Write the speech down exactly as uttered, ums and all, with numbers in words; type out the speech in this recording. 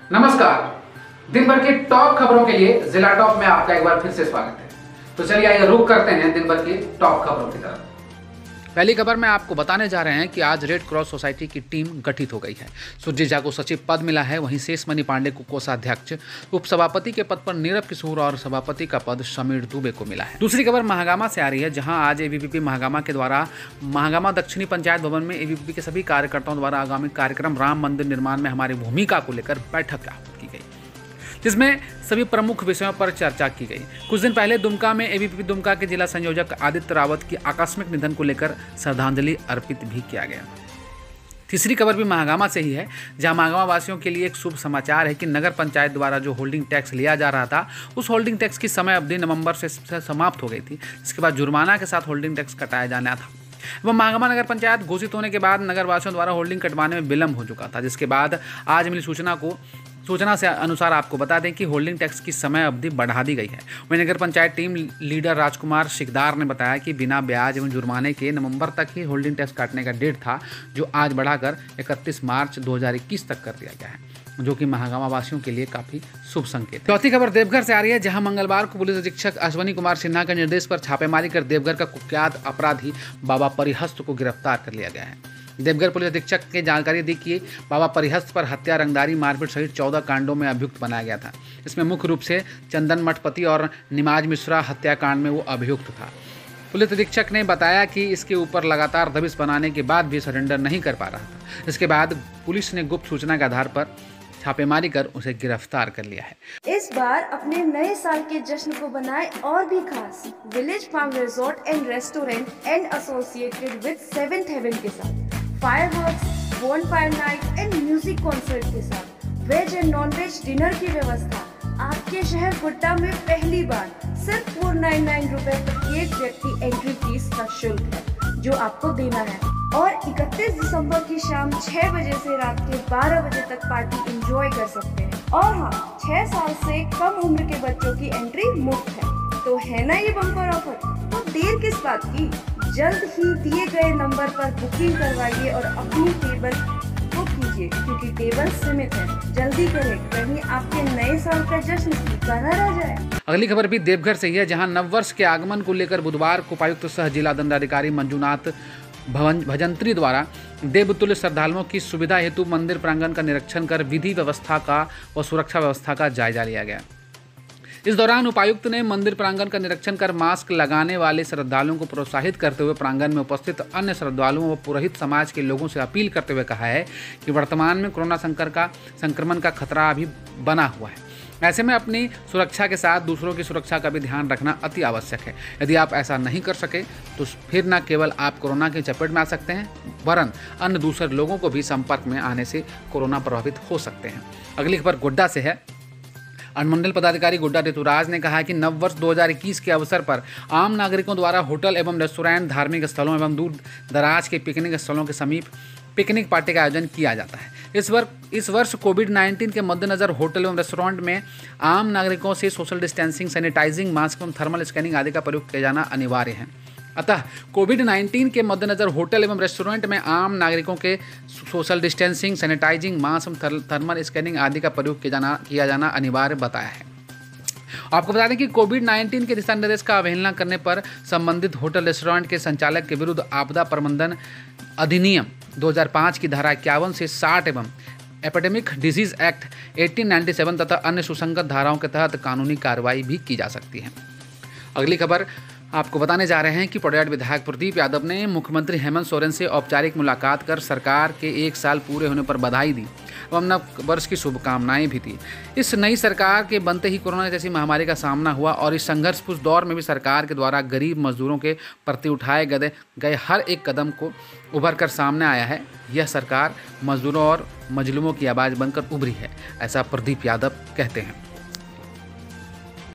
नमस्कार। दिन भर की टॉप खबरों के लिए जिला टॉप में आपका एक बार फिर से स्वागत है। तो चलिए आइए रुक करते हैं दिन भर की टॉप खबरों की तरफ। पहली खबर में आपको बताने जा रहे हैं कि आज रेड क्रॉस सोसाइटी की टीम गठित हो गई है। सुरजीत झा को सचिव पद मिला है, वहीं शेषमणि पांडे को कोषाध्यक्ष, उपसभापति के पद पर नीरव किशोर और सभापति का पद समीर दुबे को मिला है। दूसरी खबर महागामा से आ रही है, जहां आज एबीवीपी महागामा के द्वारा महागामा दक्षिणी पंचायत भवन में एबीवीपी के सभी कार्यकर्ताओं द्वारा आगामी कार्यक्रम राम मंदिर निर्माण में हमारी भूमिका को लेकर बैठक की गई, जिसमें सभी प्रमुख विषयों पर चर्चा की गई। कुछ दिन पहले दुमका में एबीवीपी दुमका के जिला संयोजक आदित्य रावत की आकस्मिक निधन को लेकर श्रद्धांजलि अर्पित भी किया गया। तीसरी खबर भी महागामा से ही है, जहां महागामा वासियों के लिए एक शुभ समाचार है कि नगर पंचायत द्वारा जो होल्डिंग टैक्स लिया जा रहा था, उस होल्डिंग टैक्स की समय अवधि नवंबर से समाप्त हो गई थी, जिसके बाद जुर्माना के साथ होल्डिंग टैक्स कटाया जाना था। वह महागामा नगर पंचायत घोषित होने के बाद नगर वासियों द्वारा होल्डिंग कटवाने में विलंब हो चुका था, जिसके बाद आज मिली सूचना को सूचना से अनुसार आपको बता दें कि होल्डिंग टैक्स की समय अवधि बढ़ा दी गई है। वहीं नगर पंचायत टीम लीडर राजकुमार शिकदार ने बताया कि बिना ब्याज एवं जुर्माने के नवंबर तक ही होल्डिंग टैक्स काटने का डेट था, जो आज बढ़ाकर इकतीस मार्च दो हज़ार इक्कीस तक कर दिया गया है, जो कि महागामा वासियों के लिए काफी शुभ संकेत है। चौथी खबर देवघर से आ रही है, जहां मंगलवार को पुलिस अधीक्षक अश्वनी कुमार सिन्हा के निर्देश पर छापेमारी कर देवघर का कुख्यात अपराधी बाबा परिहस्त को गिरफ्तार कर लिया गया है। देवघर पुलिस अधीक्षक ने जानकारी दी कि बाबा परिहस्त पर हत्या, रंगदारी, मारपीट सहित चौदह कांडों में अभियुक्त बनाया गया था। इसमें मुख्य रूप से चंदन मठपति और निमाज मिश्रा हत्याकांड में वो अभियुक्त था। पुलिस अधीक्षक ने बताया कि इसके ऊपर लगातार दबिश बनाने के बाद भी सरेंडर नहीं कर पा रहा था। इसके बाद पुलिस ने गुप्त सूचना के आधार पर छापेमारी कर उसे गिरफ्तार कर लिया है। इस बार अपने नए साल के जश्न को बनाए और भी खास। Village farm resort and restaurant and associated with seventh heaven के साथ fireworks, bonfire night and music concert के साथ veg and non veg dinner की व्यवस्था आपके शहर गोड्डा में पहली बार सिर्फ फोर नाइन नाइन रुपए प्रत्येक व्यक्ति एंट्री फीस का शुल्क है, जो आपको देना है। और इकतीस दिसंबर की शाम छह बजे से रात के बारह बजे तक पार्टी एंजॉय कर सकते हैं। और हाँ, छह साल से कम उम्र के बच्चों की एंट्री मुफ्त है। तो है ना ये बम्पर ऑफर, तो देर किस बात की, जल्द ही दिए गए नंबर पर बुकिंग करवाइए और अपनी टेबल बुक कीजिए, क्योंकि टेबल सीमित है। जल्दी करें, कहीं आपके नए साल का जश्न फीका न रह जाए। अगली खबर भी देवघर से ही है, जहां नववर्ष के आगमन को लेकर बुधवार को उपायुक्त सह जिला दंडाधिकारी मंजूनाथ भवन भजंत्री द्वारा देवतुल्य श्रद्धालुओं की सुविधा हेतु मंदिर प्रांगण का निरीक्षण कर विधि व्यवस्था का व सुरक्षा व्यवस्था का जायजा लिया गया। इस दौरान उपायुक्त ने मंदिर प्रांगण का निरीक्षण कर मास्क लगाने वाले श्रद्धालुओं को प्रोत्साहित करते हुए प्रांगण में उपस्थित अन्य श्रद्धालुओं व पुरोहित समाज के लोगों से अपील करते हुए कहा है कि वर्तमान में कोरोना संकर का संक्रमण का खतरा अभी बना हुआ है। ऐसे में अपनी सुरक्षा के साथ दूसरों की सुरक्षा का भी ध्यान रखना अति आवश्यक है। यदि आप ऐसा नहीं कर सके तो फिर न केवल आप कोरोना की चपेट में आ सकते हैं, वरन अन्य दूसरे लोगों को भी संपर्क में आने से कोरोना प्रभावित हो सकते हैं। अगली खबर गोड्डा से है। अनुमंडल पदाधिकारी गोड्डा ऋतुराज ने कहा है कि नववर्ष दो हज़ार इक्कीस के अवसर पर आम नागरिकों द्वारा होटल एवं रेस्टोरेंट, धार्मिक स्थलों एवं दूर दराज के पिकनिक स्थलों के समीप पिकनिक पार्टी का आयोजन किया जाता है। इस वर्ष इस वर्ष कोविड उन्नीस के मद्देनजर होटल एवं रेस्टोरेंट में आम नागरिकों से सोशल डिस्टेंसिंग, सैनिटाइजिंग, मास्क एवं थर्मल स्कैनिंग आदि का प्रयोग किया जाना अनिवार्य है। अतः कोविड उन्नीस के मद्देनजर होटल एवं रेस्टोरेंट में आम नागरिकों के सोशल डिस्टेंसिंग, सैनिटाइजिंग, मास्क एवं थर्मल स्कैनिंग आदि का प्रयोग किया जाना किया जाना अनिवार्य बताया है। आपको बता दें कि कोविड उन्नीस के दिशा निर्देश का अवहेलना करने पर संबंधित होटल रेस्टोरेंट के संचालक के विरुद्ध आपदा प्रबंधन अधिनियम दो हज़ार पाँच की धारा इक्यावन से साठ एवं एपिडेमिक डिजीज एक्ट अठारह सौ सत्तानवे तथा अन्य सुसंगत धाराओं के तहत कानूनी कार्रवाई भी की जा सकती है। अगली खबर आपको बताने जा रहे हैं कि पड़ैयाट विधायक प्रदीप यादव ने मुख्यमंत्री हेमंत सोरेन से औपचारिक मुलाकात कर सरकार के एक साल पूरे होने पर बधाई दी एवं नव वर्ष की शुभकामनाएं भी दी। इस नई सरकार के बनते ही कोरोना जैसी महामारी का सामना हुआ और इस संघर्षपूर्ण दौर में भी सरकार के द्वारा गरीब मजदूरों के प्रति उठाए गए गए हर एक कदम को उभर कर सामने आया है। यह सरकार मजदूरों और मजलूमों की आवाज़ बनकर उभरी है, ऐसा प्रदीप यादव कहते हैं।